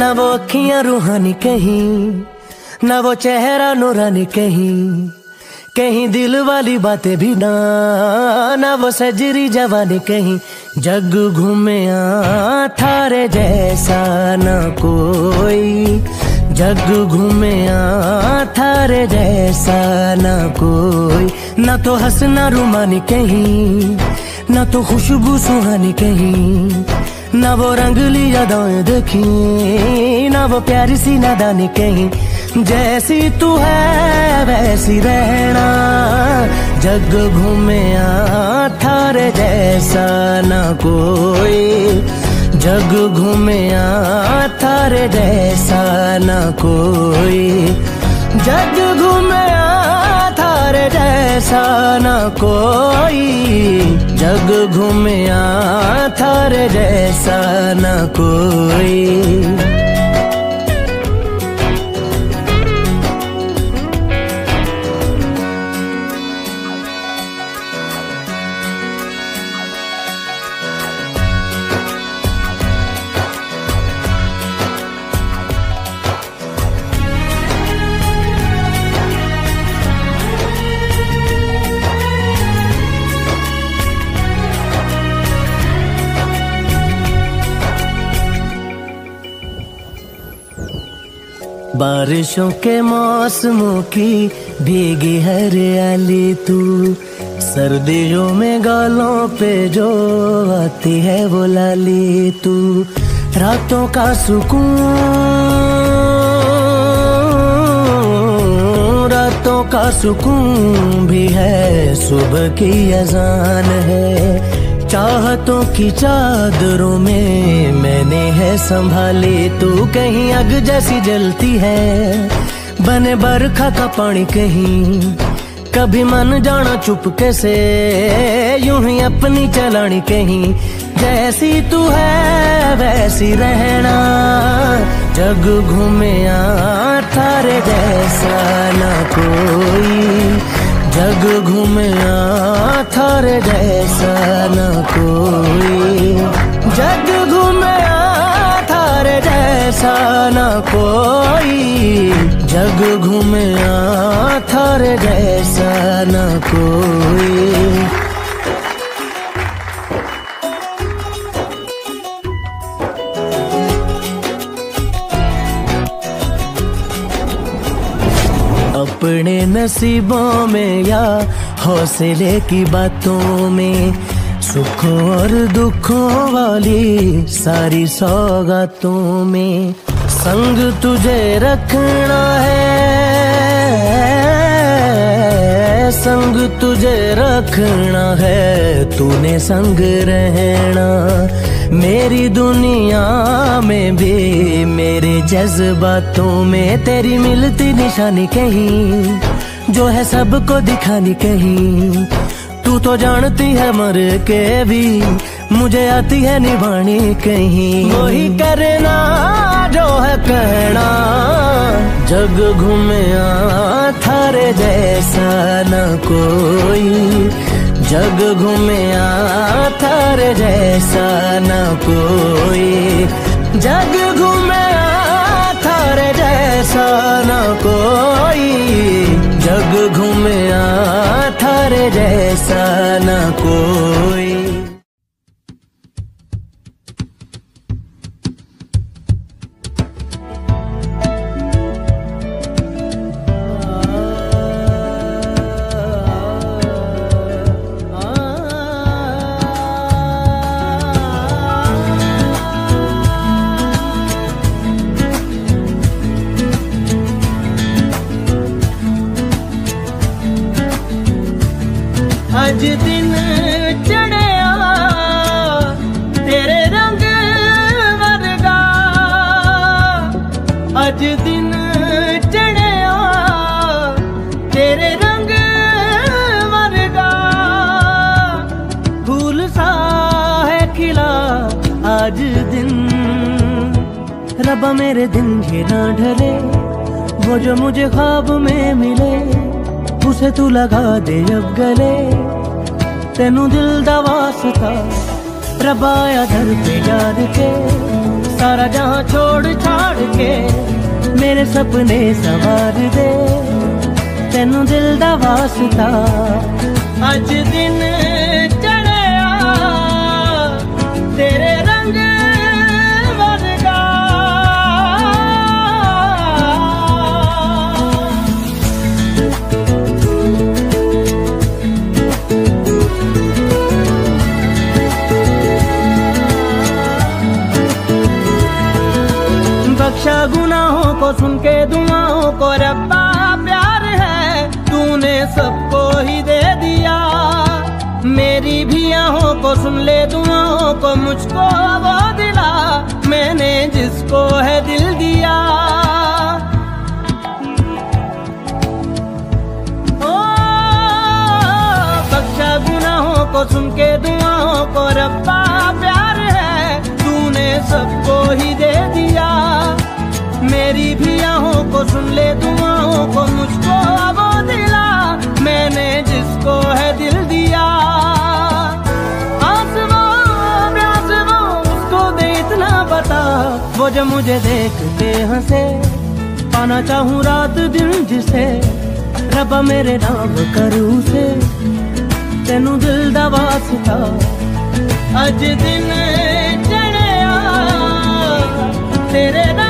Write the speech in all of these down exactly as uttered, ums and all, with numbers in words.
ना वो अखियां रूहानी कहीं, ना वो चेहरा नूरानी कहीं, कहीं दिल वाली बातें भी ना, ना वो सजरी जवानी कहीं। जग घूमिया थारे जैसा ना कोई, जग घूमिया थारे जैसा ना कोई। ना तो हंसना रुमानी कहीं, ना तो खुशबू सुहानी कहीं, ना वो रंगली यादें देखी, ना वो प्यारी सी नादानी कहीं। जैसी तू है वैसी रहना, जग घूमिया थारे जैसा ना कोई, जग घूमिया थारे जैसा ना कोई, जग घूमिया थारे जैसा ना कोई, जग घूमिया थारे जैसा ना कोई। बारिशों के मौसमों की भीगी हरियाली तू, सर्दियों में गालों पे जो आती है वो लाली तू। रातों का सुकून, रातों का सुकून भी है, सुबह की अजान है। चाहतों की चादरों में मैंने है संभाली तू, कहीं आग जैसी जलती है, बने बरखा का पानी कहीं। कभी मन जाना चुपके से, यूं ही अपनी चलानी कहीं। जैसी तू है वैसी रहना, जग घूमिया थारे जैसा ना कोई, जग घूमिया थारे जैसा ना कोई, जग घूमिया थारे जैसा ना कोई, जग घूमिया थारे जैसा ना कोई। अपने नसीबों में या हौसले की बातों में, सुखों और दुखों वाली सारी सौगातों में, संग तुझे रखना है, संग तुझे रखना है, तूने संग रहना। मेरी दुनिया में भी मेरे जज्बातों में तेरी मिलती निशानी कहीं, जो है सबको दिखानी कहीं। तू तो जानती है मर के भी मुझे आती है निभानी कहीं। वही करना जो है कहना, जग घूमिया थारे जैसा न कोई, जग घूमिया थारे जैसा न कोई, जग घूमिया थारे जैसा न कोई, जग घूमिया थारे जैसा न कोई। अज दिन चढ़िया तेरे रंग वर्गा, अज दिन चढ़िया तेरे रंग वर्गा, फूल सा है खिला आज दिन। रब्बा मेरे दिन ये ना ढले, वो जो मुझे ख्वाब में मिले, उसे तू लगा दे अब गले। तेनू दिल दा वास्ता रबाया दर पे यार के, सारा जहां छोड़ छाड़ के मेरे सपने सवार दे, तेनू दिल दा वास्ता अज दिन चढ़िया तेरे रंग वर्गा। बख्शा गुनाहों को सुन के दुआओं को रब्बा प्यार है तूने सबको ही दे दिया। मेरी भी आहों को सुन ले दुआओं को मुझको वो दिला, मैंने जिसको है दिल दिया। ओ बख्शा गुनाहों को सुन के दुआओं को रब्बा प्यार है तूने सबको ही दे दिया। मेरी भी आहों को सुन ले दुआओं को मुझको वो दिला, मैंने जिसको है दिल दिया। आसमां ब्यासमां उसको दे इतना बता, वो जो मुझे देख के हंसे। पाना चाहूँ रात दिन जिसे रब्बा मेरे नाम करूँ से, तेनू दिल दा वास्ता अज दिन चढ़िया तेरे रंग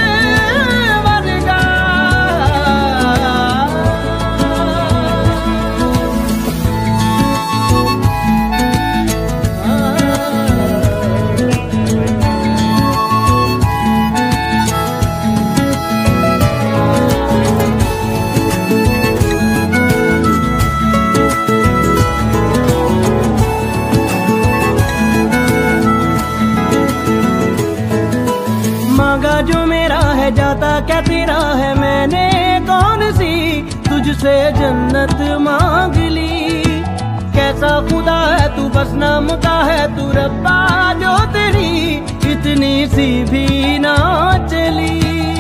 जो मेरा है जाता क्या तेरा है, मैंने कौन सी तुझसे जन्नत मांग ली। कैसा खुदा है तू बस नाम का है तू रब्बा, जो तेरी इतनी सी भी ना चली।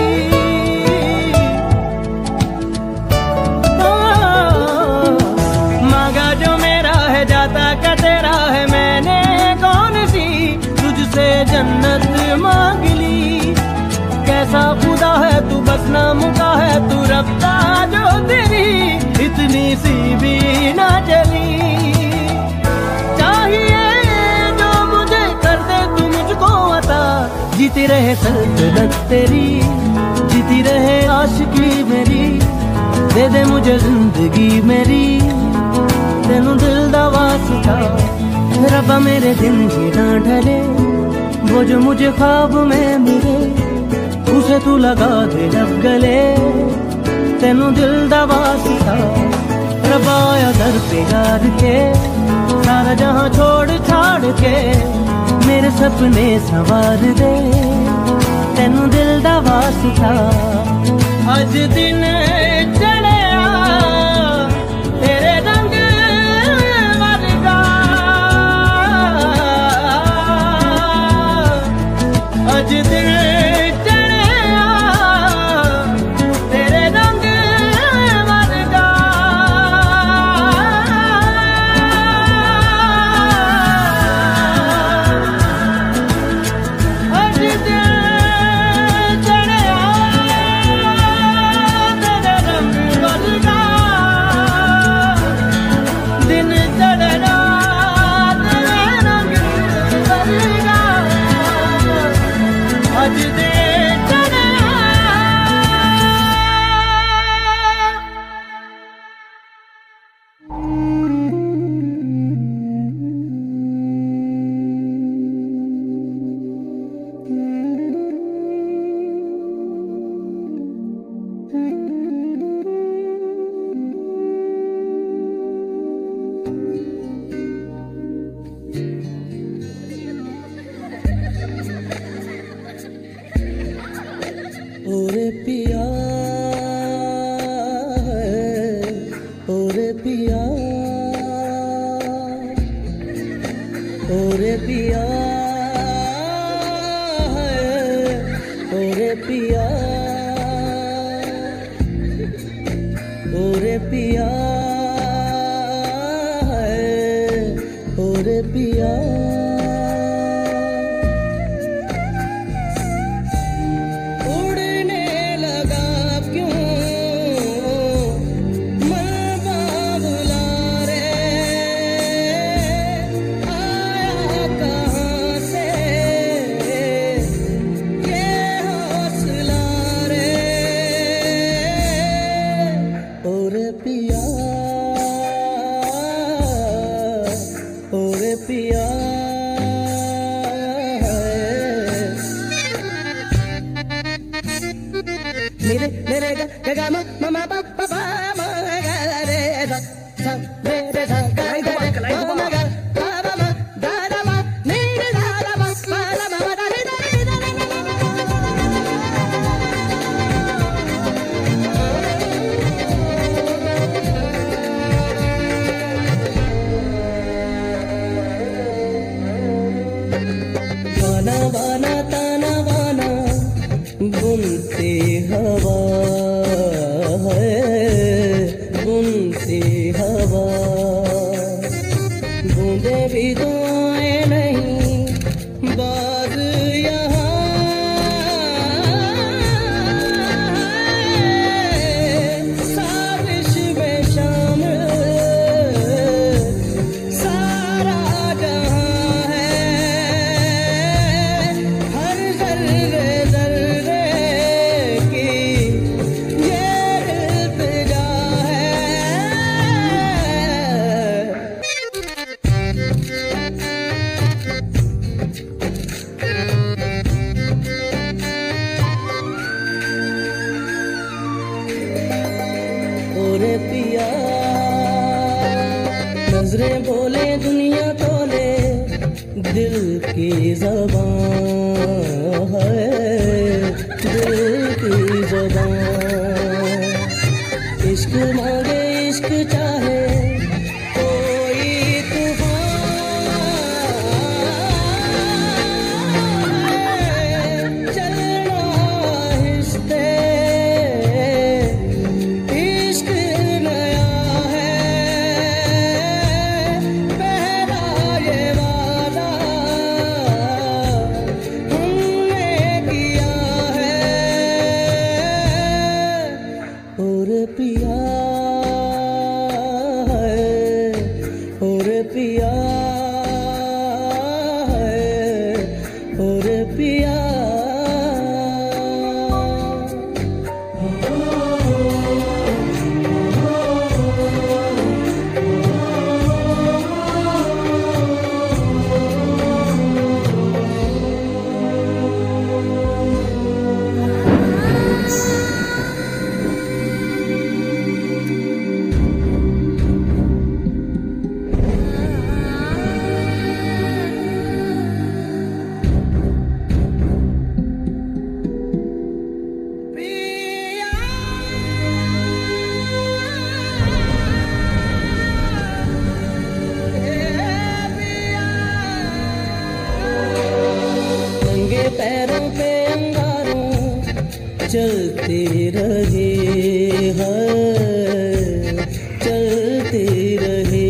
मांगा जो मेरा है जाता क्या तेरा है, मैंने कौन सी तुझसे जन्नत मांग ली। कैसा खुदा है तू बस नाम का है तू रब्बा, जो तेरी इतनी सी भी ना चली। चाहिए जो मुझे कर दे तू मुझको अता, जीती रहे सल्तनत तेरी, जीती रहे आशिकी मेरी। दे दे मुझे जिंदगी मेरी, तेनू दिल दा वास्ता रब्बा मेरे दिन ही ना ढले। वो जो मुझे ख्वाब में मिले उसे तू लगा दे जब गले, तेनू दिल दा वास्ता रब्बा आया दर पे यार के। सारा जहां छोड़ छाड़ के मेरे सपने सवार दे, तेनू दिल दा वास्ता अज दिन चढ़िया तेरे रंग वर्गा। अज दिन ओरे पिया ओरे पिया ओरे पिया ओरे पिया ओरे पिया ओरे पिया बाना बाना ताना बाना बुनती हवा है, बुनती हवा। बूंदे भी तो आए नहीं बाज यहाँ, साजिश में शामिल सारा जहाँ है। हर जर्रे जर्रे की ये इल्तिजा है। ओरे पिया नजरें बोले दुनिया तोले, दिल की ज़बान है, दिल की ज़बान। इश्क मांगे इश्क चाहे कोई तूफान, चलना हिस्से इश्क नया है। पहला ये वादा हमने किया है। और पिया है, और पिया है, और पिया। नंगे पैरों पे अंगारों चलती रही है, चलती रही।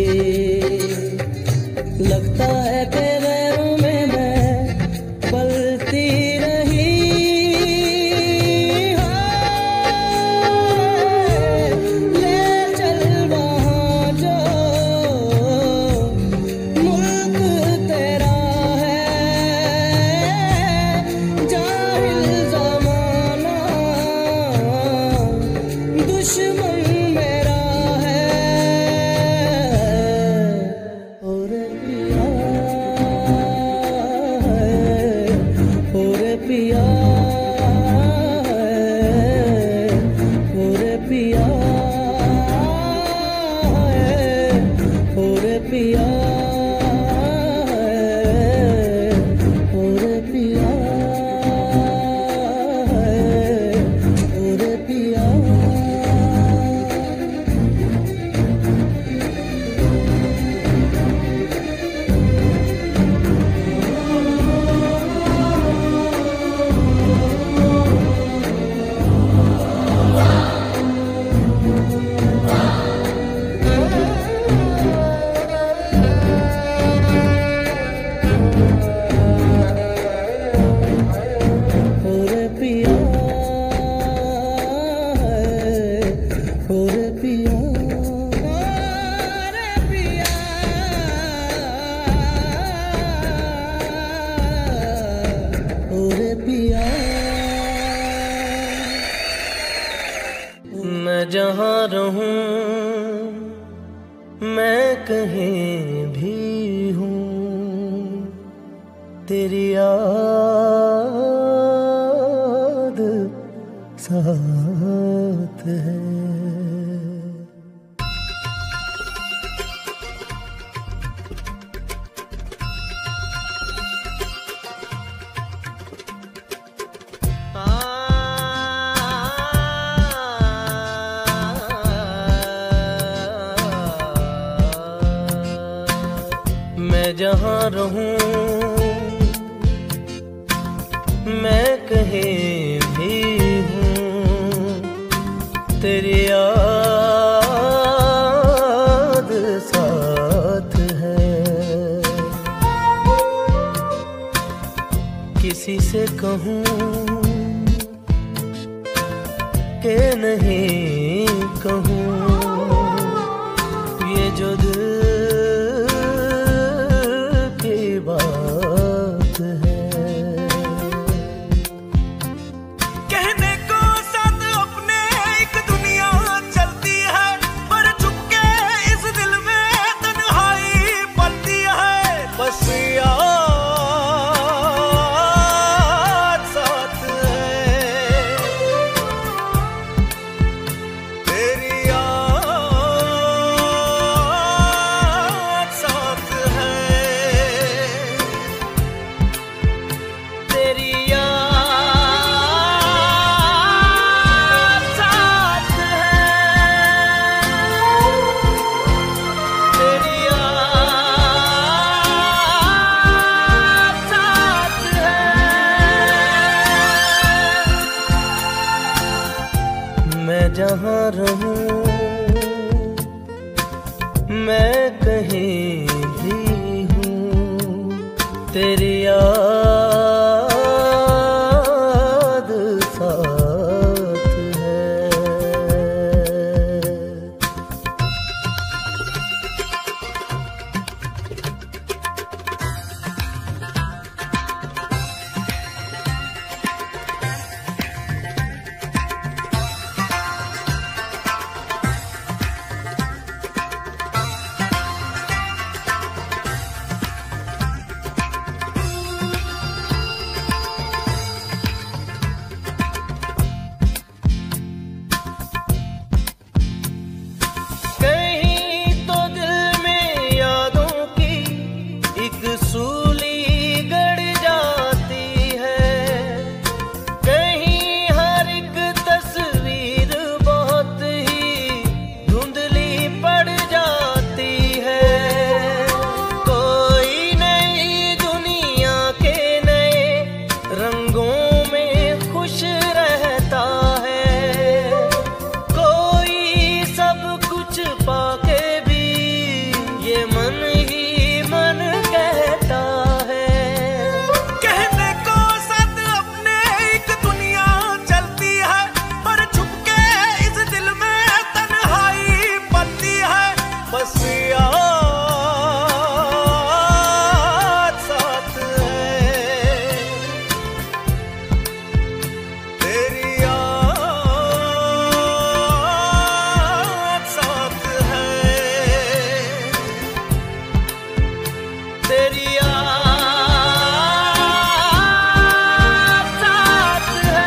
लगता है कि गैरों में मैं पलती रही। ले चल वहाँ जो मुल्क तेरा है, जाहिल ज़माना दुश्मन मेरा है। और पिया है, और पिया है, और पिया है, और पिया है, और पिया है, और पिया। और पिया है, और पिया, और पिया, और पिया। मैं जहाँ रहूं, मैं कहीं भी हूँ, तेरी याद साथ है। मैं जहाँ रहूं कहीं भी हूँ तेरी याद साथ है। किसी से कहूँ के नहीं कहूँ, ये जो दिल की बात है। कहने को साथ अपने एक दुनिया चलती है, पर चुपके इस दिल में तन्हाई पलती है। बस याद साथ है, तेरी याद साथ है, तेरी याद साथ है, तेरी याद साथ है। मैं जहाँ रहूं, मैं कहीं भी हूँ तेरी याद साथ है। कहीं तो दिल में यादों की एक सूली गड़ जाती है, कहीं हर एक तस्वीर बहुत ही धुंधली पड़ जाती है। कोई नई दुनिया के नए रंगों में खुश रहता है, कोई सब कुछ पाके भी ये मन ही मन कहता है। कहने को साथ अपने एक दुनिया चलती है, पर छुपके इस दिल में तन्हाई पलती है। बस याद साथ है, तेरी याद साथ है, तेरी याद साथ है।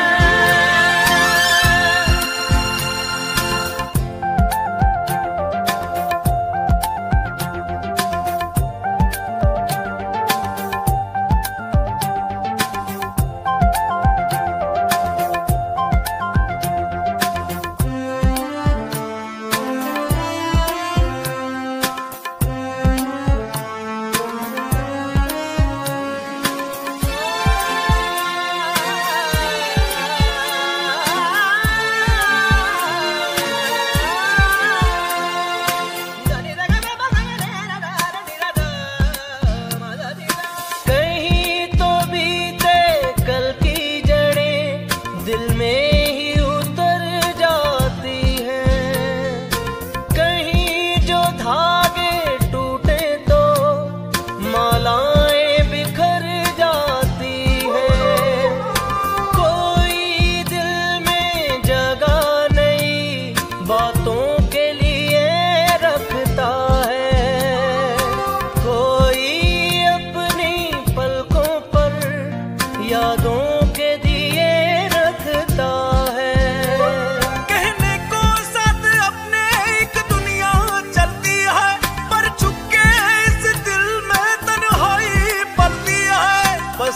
कहीं तो बीते कल की जड़ें दिल में ही उतर जाती हैं, कहीं जो धागे टूटे तो मालाएं बिखर जाती हैं। कोई दिल में जगह नई बातों के लिए रखता है, कोई अपनी पलकों पर यादों के दिए रखता है। कहने को साथ अपने एक दुनिया चलती है, पर चुपके इस दिल में तन्हाई पलती है। बस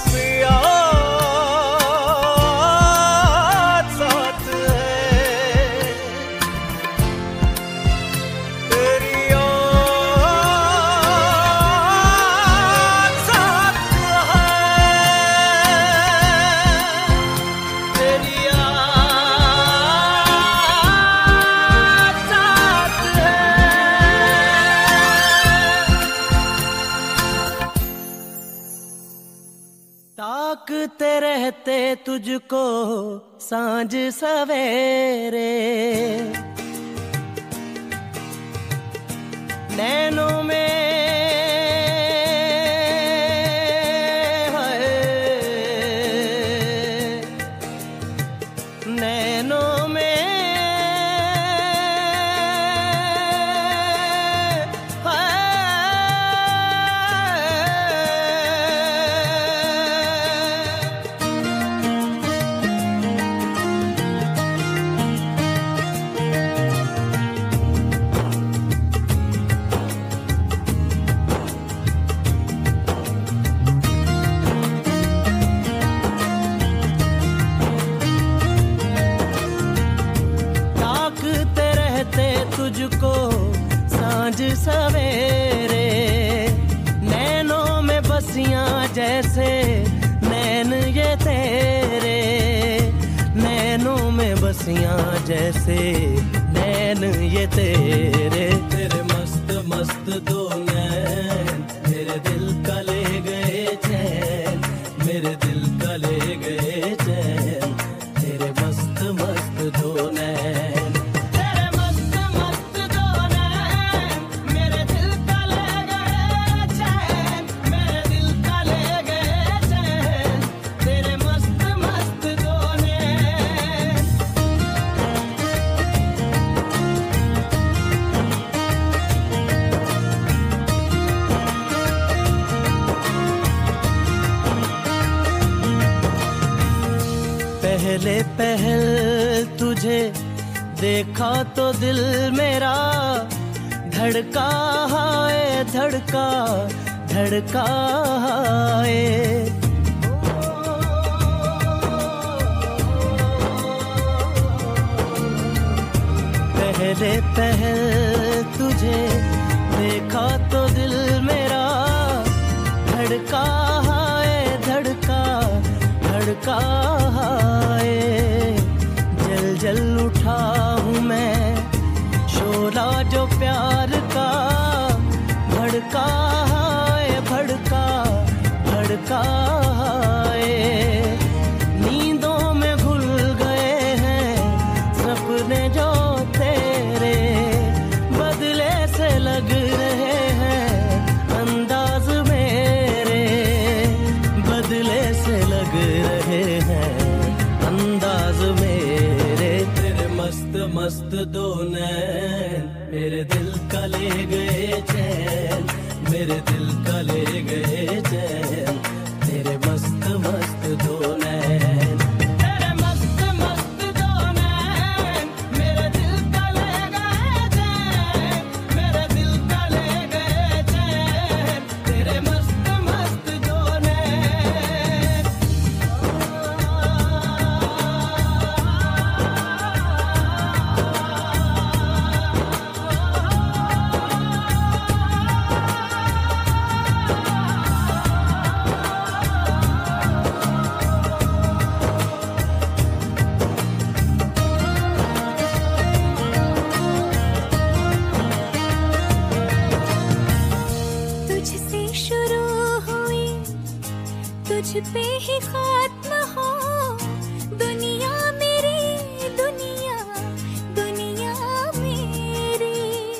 याद साथ है, तेरी याद साथ है। ताकते रहते तुझको सांझ सवेरे, नैनों में है, नैनों में तुझको सांझ सवेरे, नैनों में बसियां जैसे नैन ये तेरे, नैनों में बसियां जैसे नैन ये तेरे। तेरे मस्त मस्त दो नैन मेरे दिल का ले गए चैन, मेरे दिल का ले गए चैन, तेरे मस्त मस्त दो नैन। पहले पहल तुझे देखा तो दिल मेरा धड़का है, धड़का धड़का है। पहले पहल तुझे देखा तो दिल मेरा धड़का है, धड़का धड़का है। जल जल उठा हूँ मैं शोला जो प्यार का, भड़का है, भड़का भड़का है। नींदों में घुल गए हैं सपने जो तेरे, बदले से लग रहे हैं अंदाज मेरे, बदले से लग रहे हैं अंदाज मेरे। तेरे मस्त मस्त दो नैन मेरे दिल का ले गए चैन, मेरे दिल का ले गए चैन, तेरे मस्त मस्त दो नैन। तुझ पे ही खत्म हो दुनिया मेरी, दुनिया दुनिया मेरी।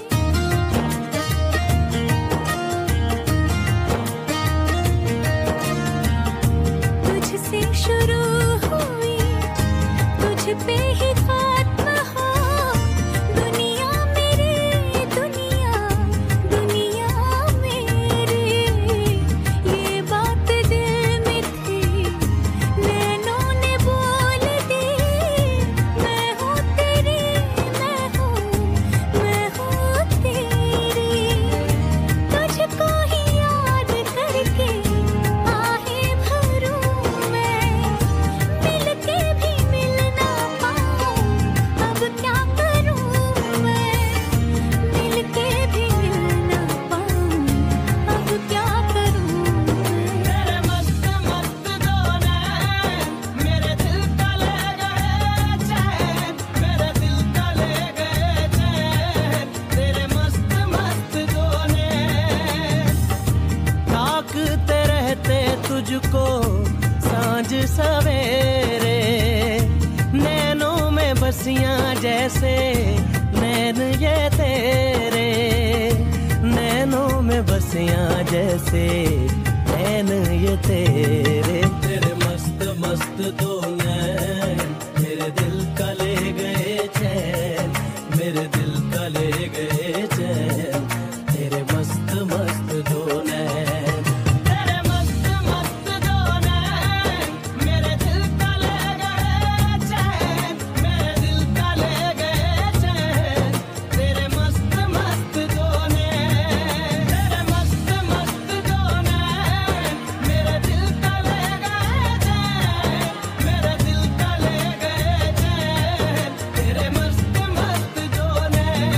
तुझसे शुरू हुई तुझ पे ही खत्म हो दुनिया मेरी, दुनिया दुनिया मेरी। ये बात दिल में थी नैनों ने बोल दी, मैं हूँ तेरी, मैं हूँ मैं हूँ तेरी। तुझको ही याद करके आहे भरूं मैं, मिल के भी मिल ना पाऊं अब क्या करूं मैं, मिल के भी मिल ना पाऊं अब क्या करूं मैं। तेरे मस्त मस्त दो नैन मेरे दिल का ले गए चैन, मेरे दिल का ले गए चैन, तेरे मस्त मस्त दो नैन। ताकते रहते तुझको सांझ सवेरे, नैनों में बसियां जैसे नैन ये तेरे, नैनों में बसियां जैसे नैन ये तेरे। तेरे मस्त मस्त दो नैन मेरे दिल का ले गए चैन, मेरे दिल का ले गए चैन, तेरे मस्त मस्त दो नैन, तेरे मस्त मस्त दो नैन मेरे दिल का ले गए चैन, मेरे दिल का ले गए चैन, तेरे मस्त मस्त दो नैन, तेरे मस्त मस्त दो नैन मेरे दिल का ले गए चैन, मेरे दिल का ले गए चैन, तेरे मस्त मस्त दो नैन।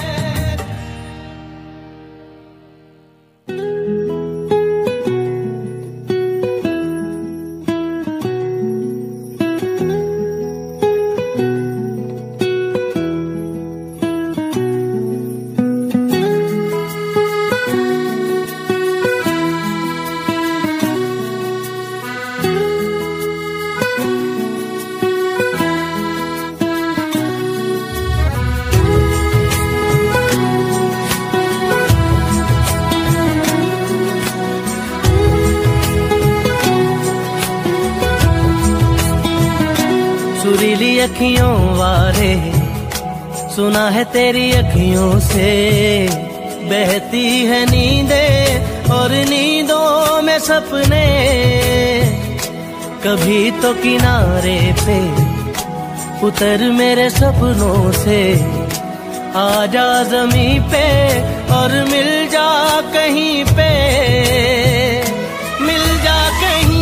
सुरीली अखियों वारे, सुना है तेरी अखियों से बहती है नींदें और नींदों में सपने, कभी तो किनारे पे उतर मेरे सपनों से, आजा ज़मीं पे और मिल जा कहीं पे, मिल जा कहीं।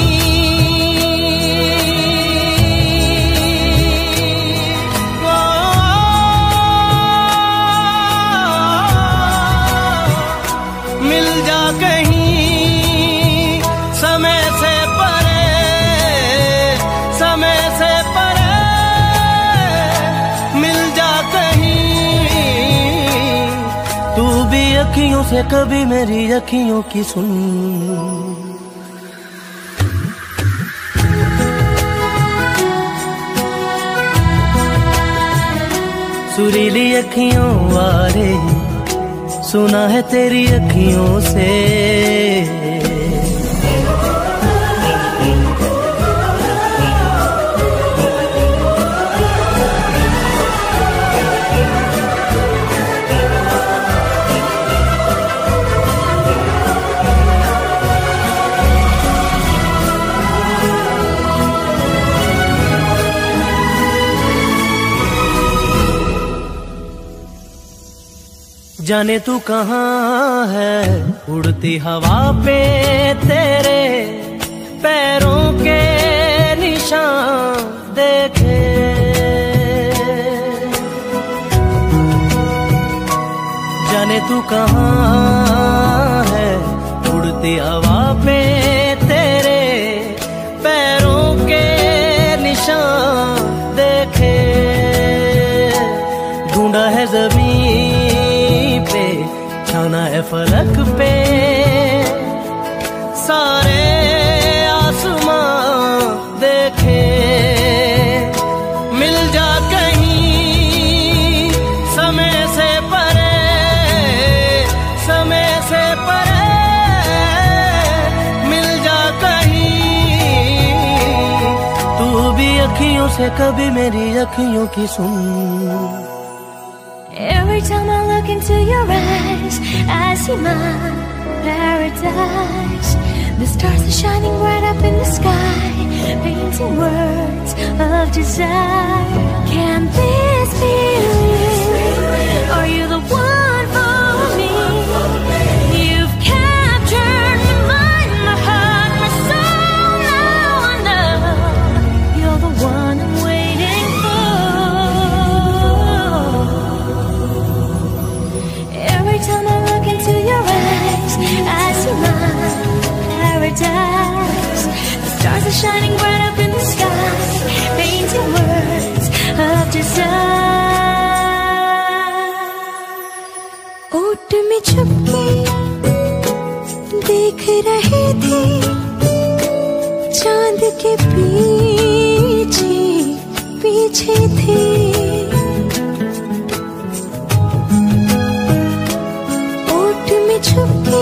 मिल जा कहीं समय से परे, समय से परे, मिल जा कहीं। तू भी अखियों से कभी मेरी अखियों की सुन, सुरीली अखियों वारे, सुना है तेरी अखियों से। जाने तू कहाँ है उड़ती हवा पे, तेरे पैरों के निशान देखे, जाने तू कहाँ है उड़ती हवा पे, तेरे पैरों के निशान देखे, ढूंढा है ज़मीन पे, छाना है फलक पे, सारे आसमां देखे, मिल जा कहीं समय से परे, समय से परे, मिल जा कहीं। तू भी अखियों से कभी मेरी अखियों की सुन। Every time I look into your eyes, I see my paradise. The stars are shining bright up in the sky, painting words of desire. Can this be real? Are you the one for me? You've captured my mind, my heart, my soul. Now I know you're the one I'm waiting for. Every time I look into your eyes, I see my paradise. The stars are shining bright up in the sky, painting words of desire. ओट में छुप के देख रहे थे चांद के पीछे पीछे थे, ओट में छुपके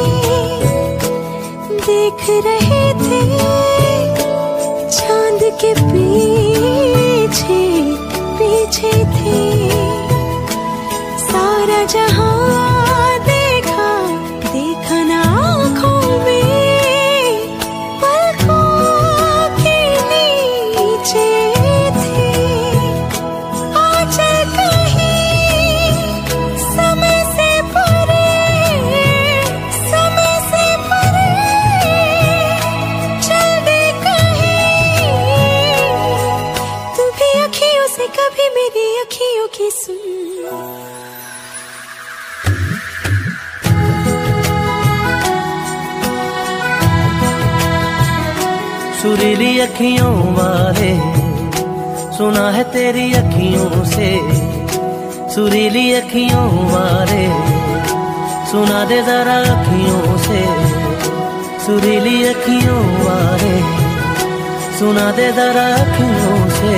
देख रहे थे, चांद के पीछे पीछे थे। सारा जहां देखा देखा ना आँखों में, पलकों के नीचे थे। आंचल कहीं समय से परे, समय से परे चल दे कहीं। तू भी अखियों से कभी मेरी अखियों की सुन। सुरीली अखियों वाले सुना है तेरी अखियों से, सुरीली अखियों वाले सुना दे जरा अखियों से, सुरीली अखियों वाले सुना दे जरा अखियों से।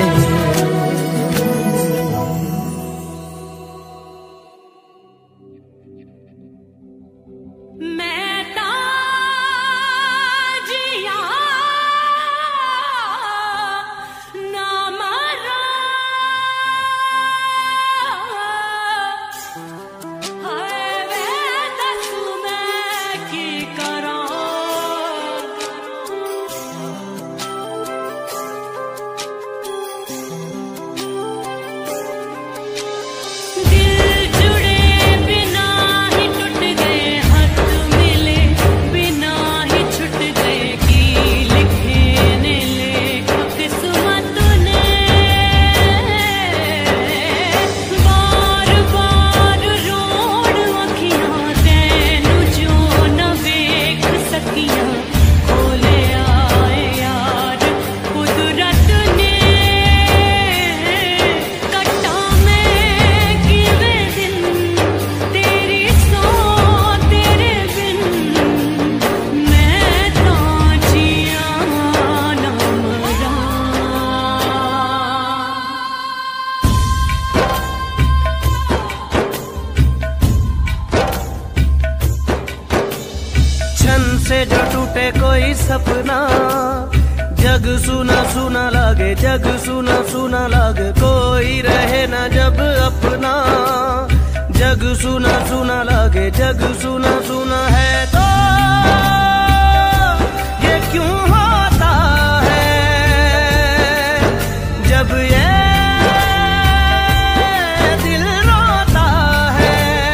से जो टूटे कोई सपना, जग सुना सुना लागे, जग सुना सुना लागे, कोई रहे ना जब अपना। जग सुना सुना लागे, जग सुना सुना है तो ये क्यों होता है जब ये दिल रोता है।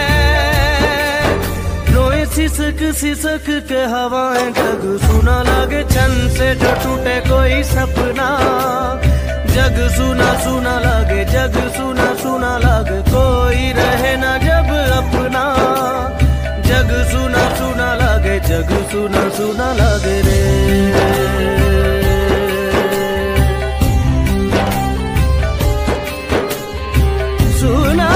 रोए सिसक सिसक के हवाएं, जग सुना लागे, छन से जो टूटे कोई सपना। जग सुना सुना लागे, जग सुना सुना लागे, कोई रहे ना जब अपना। जग सुना सुना लागे, जग सुना सुना लागे रे। सुना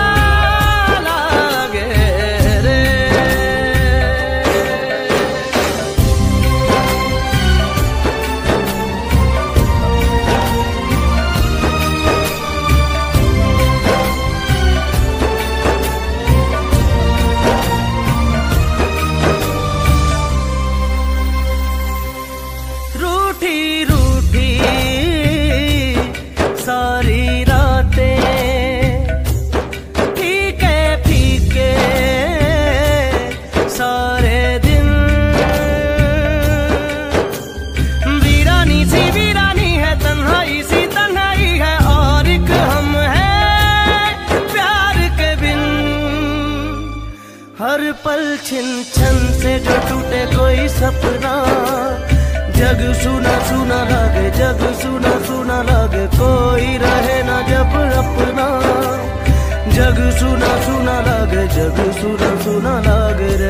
हर पल छिन छन से जो टूटे कोई सपना। जग सुना सुना लागे, जग सुना सुना लागे, कोई रहे ना जब अपना। जग सुना सुना लागे, जग सुना सुना लागे रे।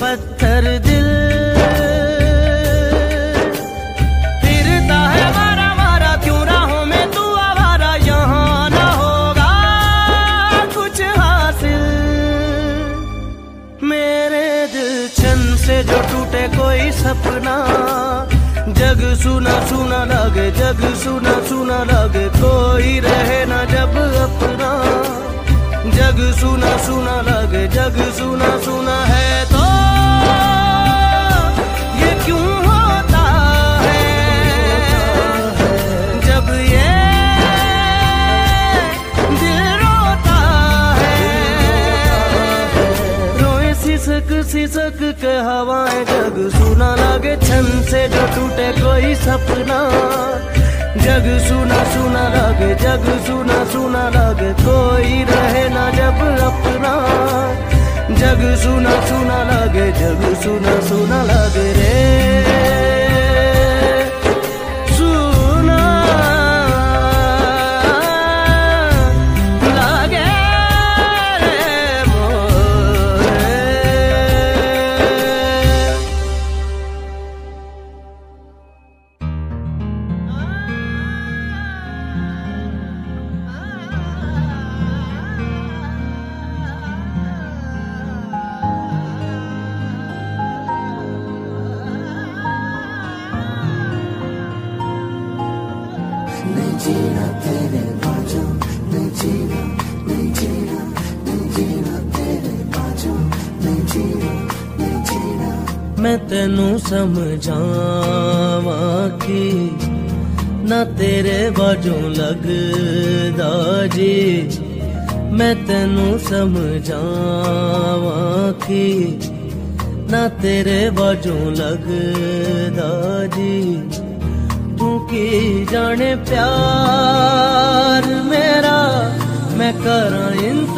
पत्थर दिल फिरता है मारा मारा, क्यों राहों में तू आवारा, यहाँ ना होगा कुछ हासिल। मेरे दिल छन से जो टूटे कोई सपना, जग सुना सुना लगे, जग सुना सुना लगे, कोई रहे ना जब अपना। जग सुना सुना लगे, जग सुना सुना है तो ये क्यों होता है, जब ये दिल रोता है। रोए सिसक सिसक के हवाएं, जग सुना लगे, छन से जो टूटे कोई सपना। जग सुना सुना लगे, जग सुना सुना लगे, कोई रहे ना जब अपना। जग सुना सुना लगे, जग सुना सुना लगे रे, सुना लगे रे मोरे। मैं तेनू समझावा कि ना तेरे बाजों लगदा जी। मैं तेनू समझावा कि ना तेरे बाजों लगदा जी। तू की जाने प्यार मेरा, मैं करा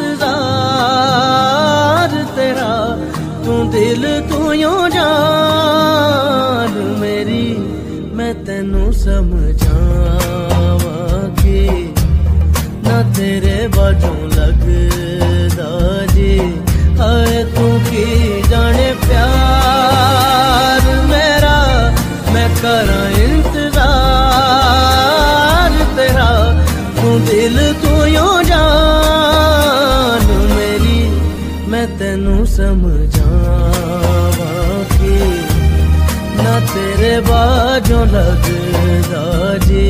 इंतजार तेरा। तू दिल तू यूं जान मेरी, मैं तेनू समझावा कि ना तेरे बाजों लगदा जी। हाय तू की जाने प्यार मेरा, मैं करा इंतजार तेरा। तू दिल तू यूं जान मेरी, मैं तेनू समझावा कि ना तेरे बाजों लगदा जी।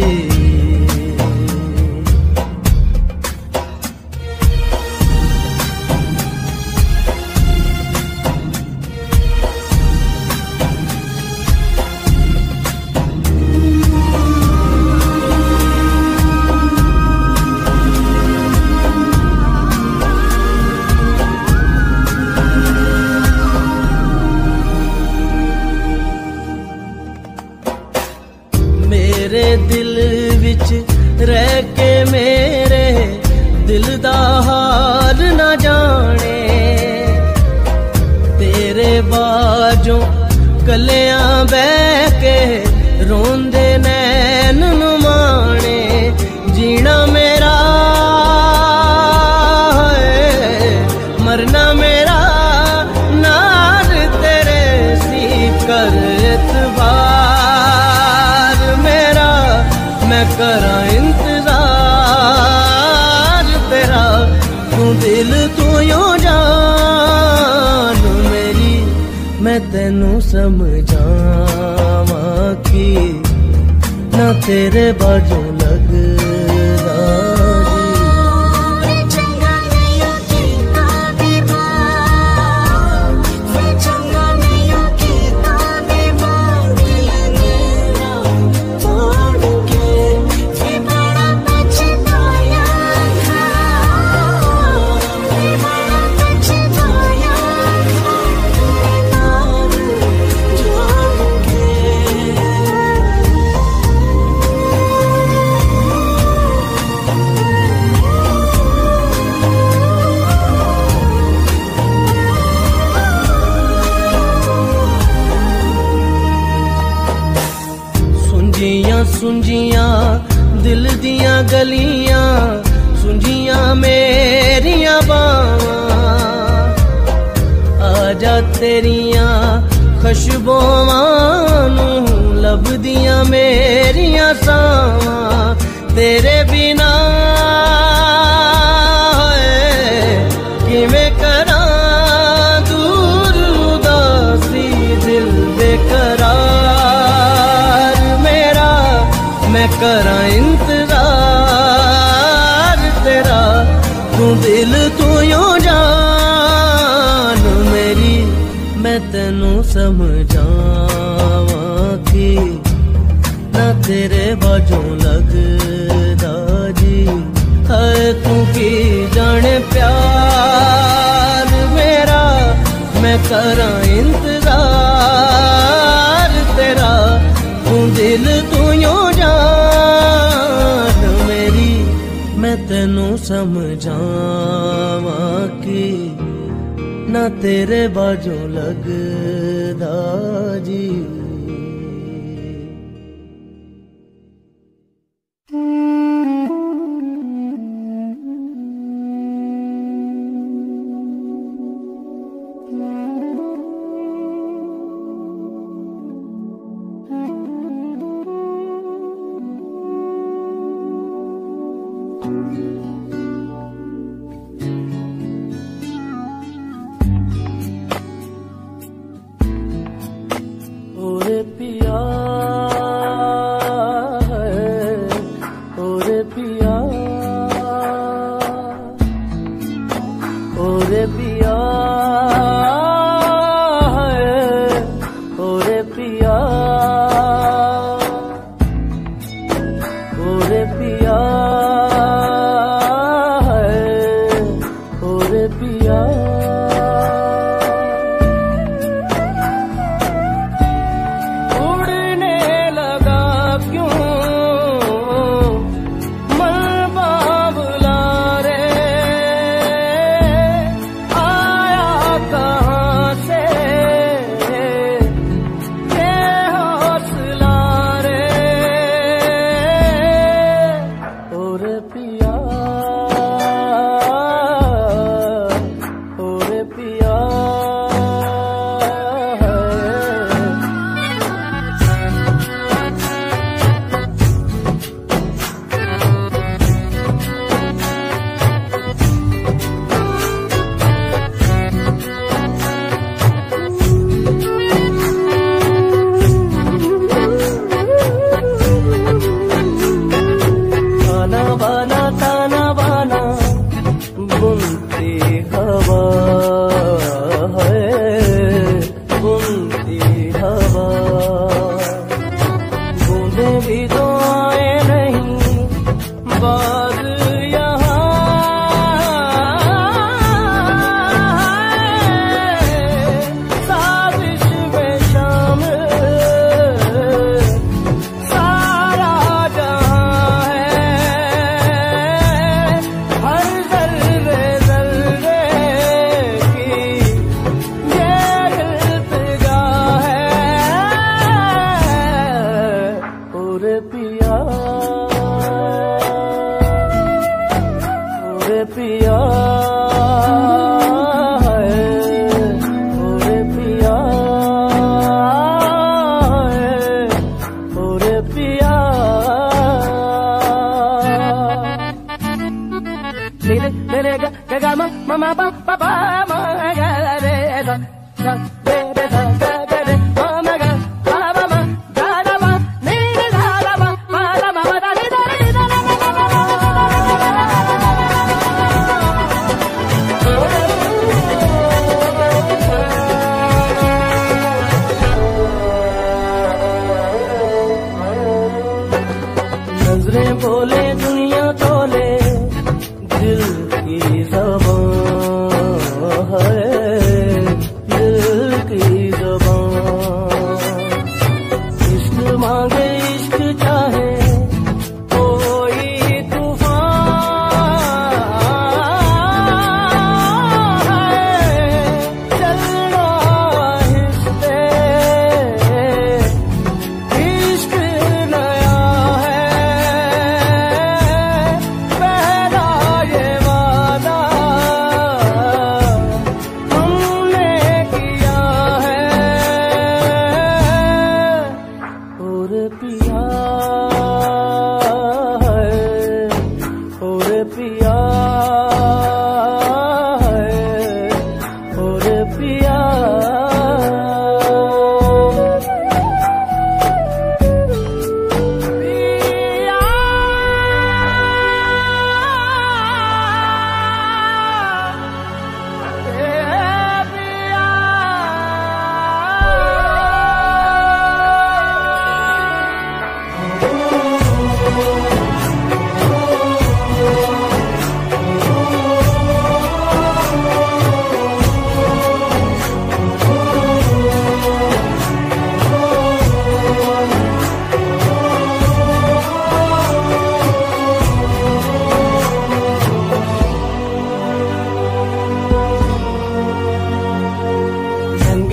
मेरे दिल विच रह के मेरे दिल दा हाल न जाने। तेरे बाजों कलियां बह के रोंदे नैन नुमाने। जीना मेरा है मरना मेरा, नार तेरे सी कर एतबार मेरा। मैं करा इंतजार तेरा, तू दिल तू यूं जान मेरी। मैं तेनू समझावा कि ना तेरे बाजों लगदा सुंजियां दिल दियां गलियां, सुंजियां मेरियां बावां। आजा तेरियां खुशबुआं नूं लभदियां मेरियां सावां तेरे बिना किवें करां दूर उदासी दिल बेकरार मेरा मैं करां इंतजार तेरा तू दिल तू यूं जान मेरी मैं तेनू समझावां कि ना तेरे बाजों लगदा जी है तू की जाने प्यार मेरा मैं करां इंतजार तेरा तू दिल तू यूं जान मेरी मैं तेनू समझावां कि ना तेरे बाजों लगदा जी। नजरें बोले दुनिया तोले दिल की ज़बान है दिल की ज़बान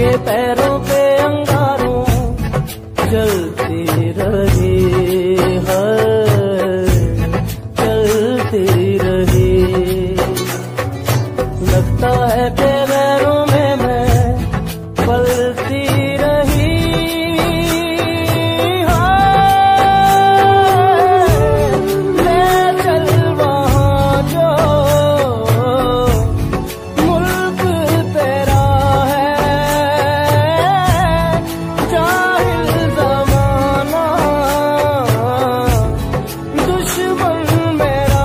तेरे पैरों पे अंगारों चलते रहे, हर चलते रहे। लगता है कि पैरों में मैं पलती रही, मैं चल वहाँ जो मुल्क तेरा है, जाहिल ज़माना दुश्मन मेरा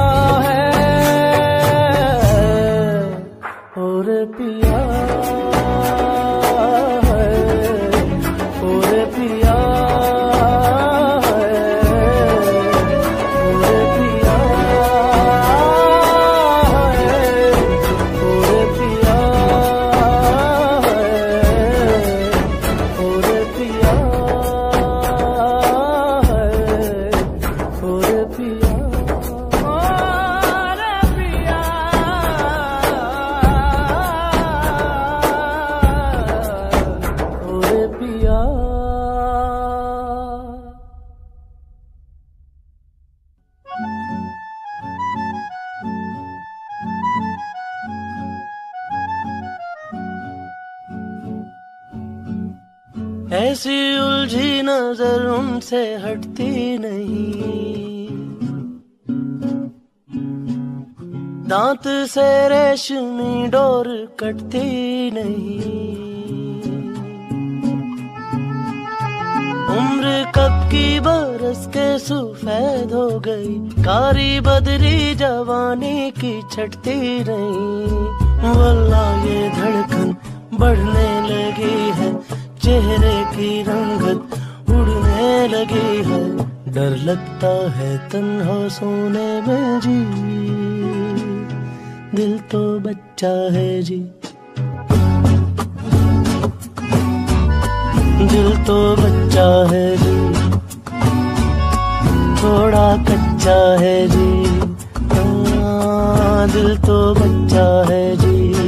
है। और पिया ऐसी उलझी नजर उनसे हटती नहीं, दांत से रेशमी डोर कटती नहीं। उम्र कब की बरस के सफेद हो गई, कारी बदरी जवानी की छटती नहीं। वल्लाह ये धड़कन बढ़ने लगी है, चेहरे की रंगत उड़ने लगी है। डर लगता है तन्हा सोने में जी, दिल तो बच्चा है जी, दिल तो बच्चा है जी, थोड़ा कच्चा है जी, हाँ दिल तो बच्चा है जी।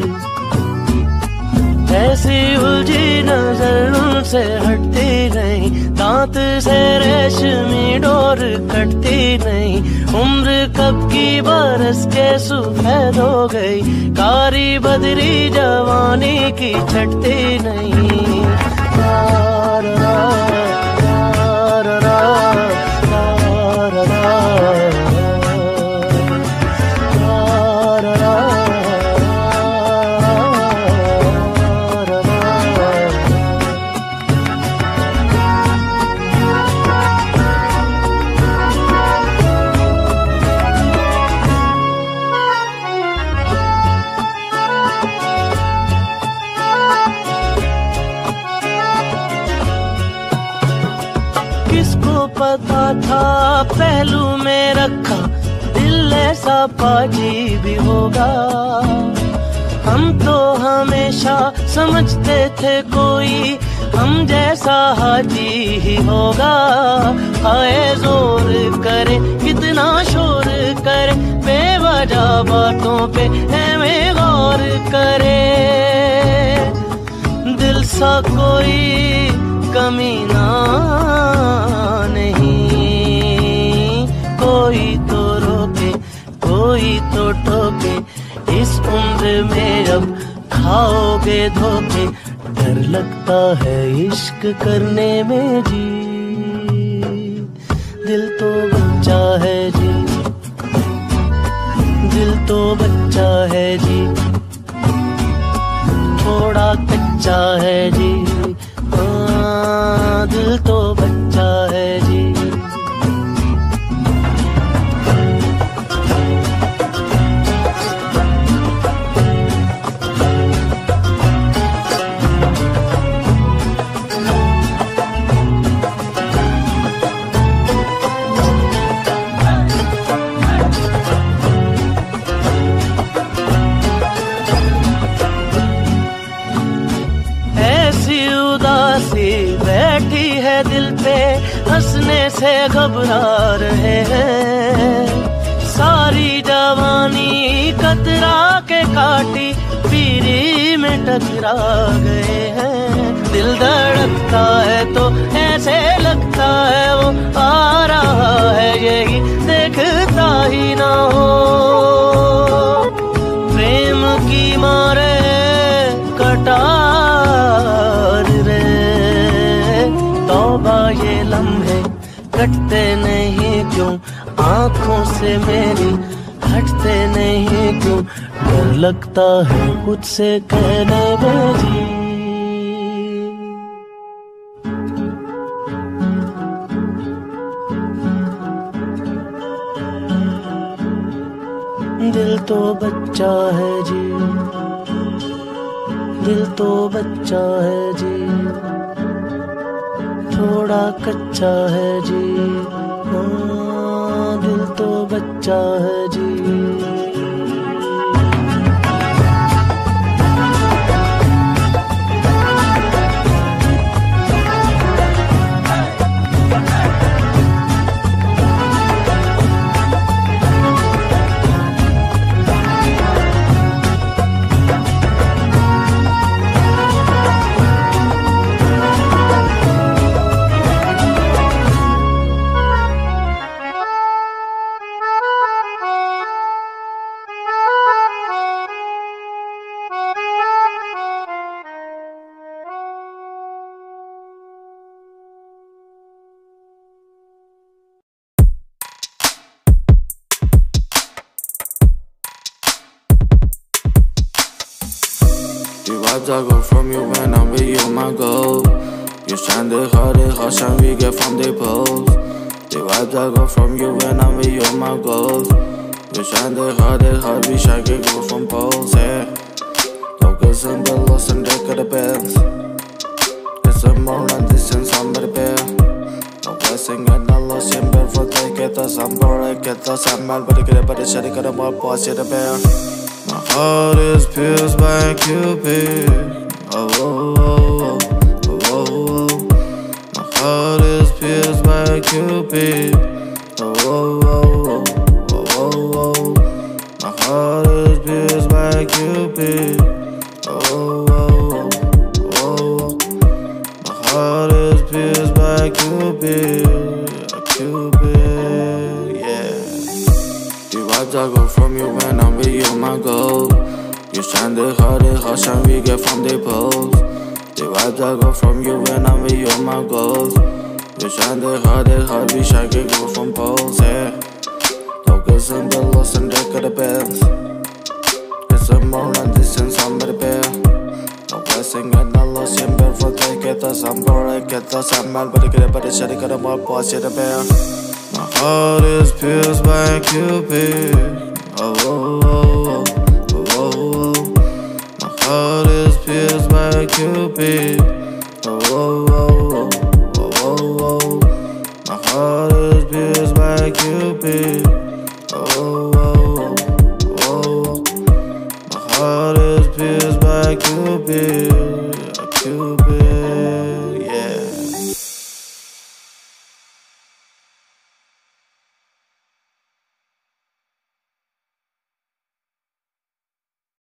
ऐसी उलझी नजर उनसे हटती नहीं, दांत से रेशमी डोर कटती नहीं। उम्र कब की बरस के सफेद हो गई, कारी बदरी जवानी की छटती नहीं। रा रा रा रा रा रा रा पता था पहलू में रखा दिल ऐसा पाजी भी होगा। हम तो हमेशा समझते थे कोई हम जैसा हाजी ही होगा। हाय जोर करे कितना शोर करे, बेवजह बातों पे हमें गौर करे। दिल सा कोई कमीना नहीं, कोई तो रोके कोई तो टोके। इस उम्र में अब खाओगे धोखे, डर लगता है इश्क करने में जी। दिल तो बच्चा है जी, दिल तो बच्चा है जी, थोड़ा कच्चा है जी, हाँ दिल तो बच्चा है जी। बैठी है दिल पे हंसने से घबरा रहे हैं। सारी जवानी कतरा के काटी पीरी में टकरा गए हैं। ही ना हो, प्रेम की मारे कटार रे। तौबा ये लम्हे कटते नहीं क्यों, आंखों से मेरी हटते नहीं क्यों, डर लगता है खुद से कहने में जी। दिल तो बच्चा है जी, दिल तो बच्चा है जी, थोड़ा कच्चा है जी, हाँ दिल तो बच्चा है जी। Die Vibes I go from you when I'm with you, my goal. You shine the hardest, how shine we get from the poles. The vibes I go from you when I'm with you, my goals. You shine the hardest, how we shine get go from poles, yeah. Focus on the lost and deck of the bands. It's a more than distance, somebody bear. No blessing and no loss, siempre fue que que te sambore, que te samal, but it get but it shit, it got a more boss, yeah, the bear. My heart is pierced by a Cupid. Oh, oh, oh, oh, oh, oh. My heart is pierced by a Cupid. Oh, oh, oh, oh, oh, oh. My heart is pierced by a Cupid. Oh, oh, oh, oh. My heart is pierced by a Cupid. A Cupid, yeah. The vibes I go from you when I'm with you, my goal. You shine the hardest, how shine we get from the poles. The vibes I go from you when I'm with you, my goals. You shine the hardest, how we shine get go from poles, yeah. Focus on the lost and deck of the bands. It's a more than distance, somebody bear. No blessing and no loss, siempre fue que que te sambore, que te samal, but it get but it shit, it got a more boss, yeah, the bear. My heart is pierced by a Cupid. Oh, oh, oh, oh, oh, oh. My heart is pierced by a Cupid. Oh, oh, oh, oh, oh, oh. My heart is pierced by a Cupid. Oh, oh, oh, oh. My heart is pierced by a Cupid.